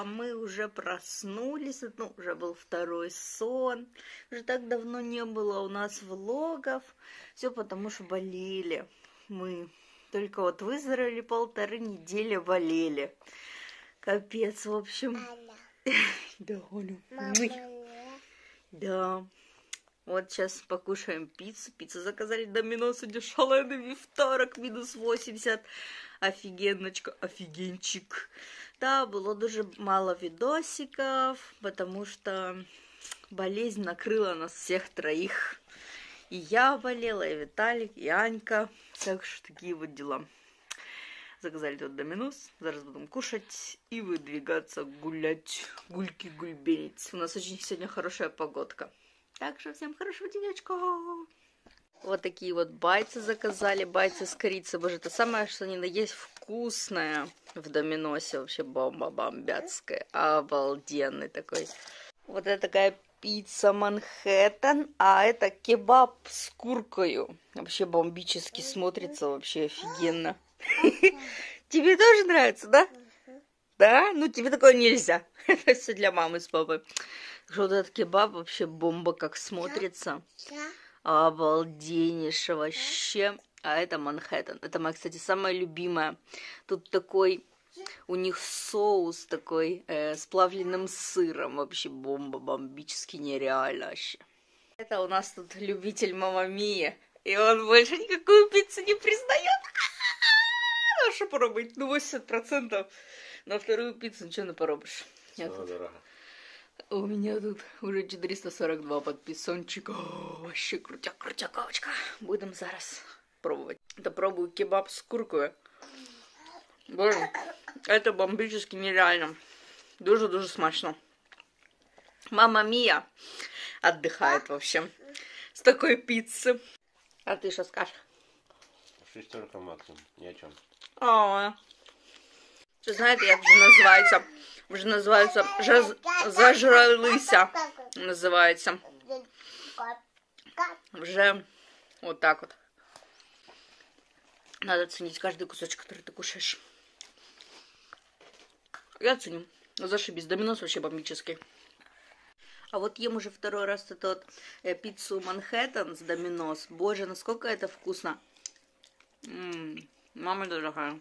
мы уже проснулись, ну, уже был второй сон. Уже так давно не было у нас влогов. Все потому что болели мы. Только вот выздоровели, 1,5 недели болели. Капец, в общем. Да, Оля. Да. Вот сейчас покушаем пиццу. Пиццу заказали Доминос, сегодня шаленый вівторок, минус 80. Офигеночка, офигенчик. Да, было дуже мало видосиков, потому что болезнь накрыла нас всех троих. И я болела, и Виталик, и Анька. Так что такие вот дела. Заказали тут Доминос. Зараз будем кушать и выдвигаться гулять. Гульки гульбенить. У нас очень сегодня хорошая погодка. Так что всем хорошего денечка. Вот такие вот байцы заказали. Байцы с корицей. Боже, это самое, что ни на есть вкусное в Доминосе. Вообще бомба бомбятская. Обалденный такой. Вот это такая пицца Манхэттен. А это кебаб с куркою. Вообще бомбически смотрится. Вообще офигенно. Тебе тоже нравится, да? Да? Ну тебе такое нельзя. Это все для мамы с папой. Вот этот кебаб вообще бомба как смотрится. Обалденнейше вообще. А это Манхэттен. Это моя, кстати, самая любимая. Тут такой у них соус такой с плавленным сыром. Вообще бомба, бомбически нереально вообще. Это у нас тут любитель Мамма Мия. И он больше никакую пиццу не признает. Ну что поробить? Ну 80%. На вторую пиццу ничего не поробишь. У меня тут уже 442 подписончика. Вообще крутяк-крутяковочка. Будем зараз пробовать. Это пробую кебаб с куркой. Боже, это бомбически нереально. Дуже-дуже смачно. Мамма Мия отдыхает, в общем, с такой пиццы. А ты что скажешь? 6 максимум, ни о чем. Что знаете, як вже називається, зажралися, називається. Вже вот так вот. Надо ценить каждый кусочек, который ты кушаешь. Я ценю. Зашибись. Доминос вообще бомбический. А вот ем уже второй раз эту вот пиццу Манхэттен с Доминос. Боже, насколько это вкусно. Мама дорогая.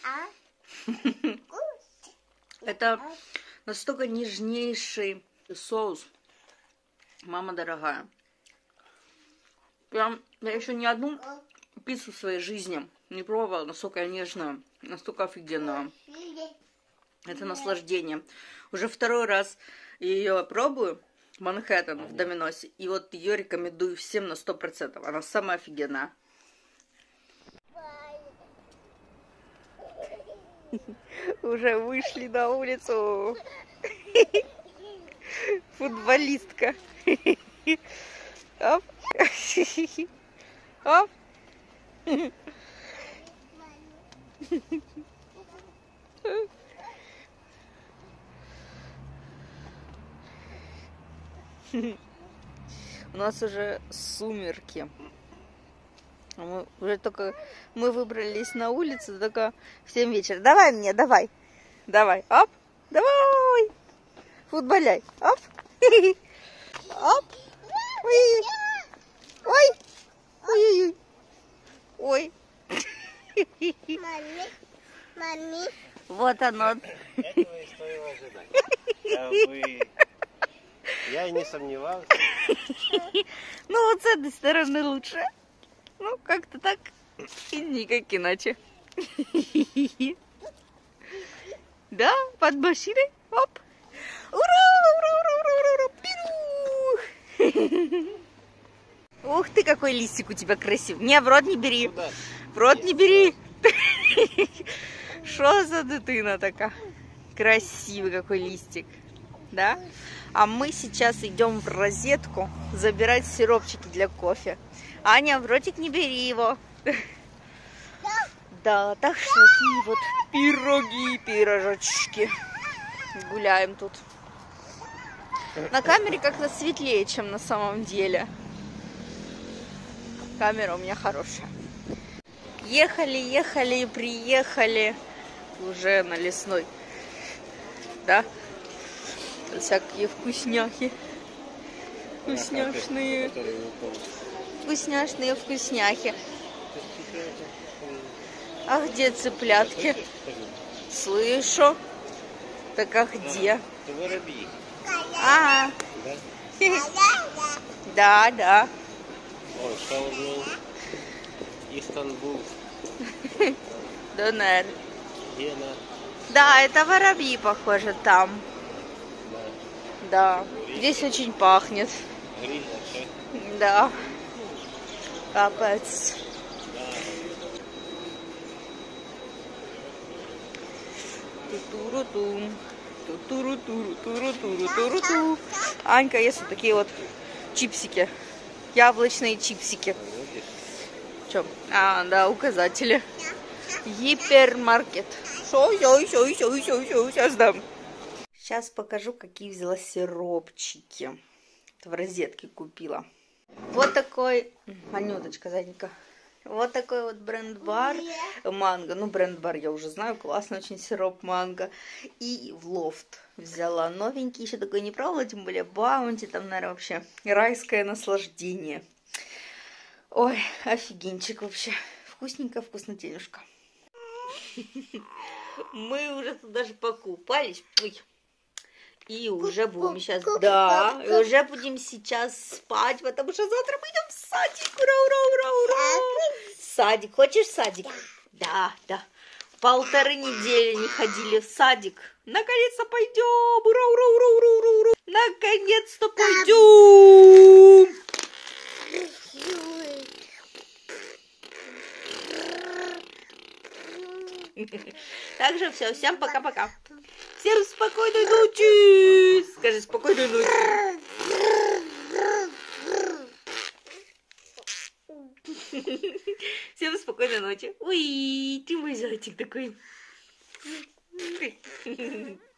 Это настолько нежнейший соус. Мама дорогая. Прям я еще ни одну пиццу в своей жизни не пробовала, настолько нежная, настолько офигенная. Это наслаждение. Уже второй раз ее пробую. Манхэттен в Доминосе. И вот ее рекомендую всем на 100%. Она самая офигенная. Уже вышли на улицу. Футболистка. Оп. Оп. У нас уже сумерки. Мы уже только выбрались на улицу, только в 7 вечера. Давай мне, давай. Давай. Оп. Давай. Футболяй. Оп. Оп. Ой. Ой. Ой. Ой. Мами. Вот оно. Этого и стоило ожидать. Я и не сомневался. Ну, вот с этой стороны лучше. Ну, как-то так. И никак иначе. Да, под машиной. Оп. Ура, ура, ура, ура, ура, пиру. Ух ты, какой листик у тебя красивый. Не, в рот не бери. В рот не бери. Что за дитина такая? Красивый какой листик. Да? А мы сейчас идем в розетку забирать сиропчики для кофе. Аня, в ротик не бери его. Да, так что такие вот пироги, пирожочки. Гуляем тут. На камере как-то светлее, чем на самом деле. Камера у меня хорошая. Ехали, ехали и приехали уже на Лесной. Да? всякие вкусняхи. Вкусняшные. Вкусняшные вкусняхи. А где цыплятки? Слышу. Так а где? Это воробьи. А, Да? да, да. О, Стамбул. Истанбул. Донер. Вена. Да, это воробьи, похоже, там. Да. Да. Здесь очень пахнет. Гриль, Да. Капец. Ту-туру-ту. Ту-туру-туру-туру-туру-туру-ту. Анька ест вот такие вот чипсики. Яблочные чипсики. Чё? А, да, указатели. Гипермаркет. Сейчас дам. Сейчас покажу, какие взяла сиропчики. Это в розетке купила. Вот такой... Анюточка, заденька. Вот такой вот бренд-бар манго. Ну, бренд-бар я уже знаю. Классный очень сироп манго. И в лофт взяла новенький. Еще такой не пробовала, тем более баунти. Там, наверное, вообще райское наслаждение. Ой, офигенчик вообще. Вкусненько, вкуснотенюшка. Мы уже тут даже покупались. Ой. И уже будем сейчас, да, и уже будем сейчас спать, потому что завтра мы идем в садик. Ура, ура, ура, ура. Садик, хочешь садик? Да, да. 1,5 недели не ходили в садик. Наконец-то пойдем. Ура, ура, ура, ура, ура, ура. Наконец-то пойдем. Также все, всем пока-пока. Всем спокойной ночи. Скажи спокойной ночи. Всем спокойной ночи. Ой, ты мой зайчик такой.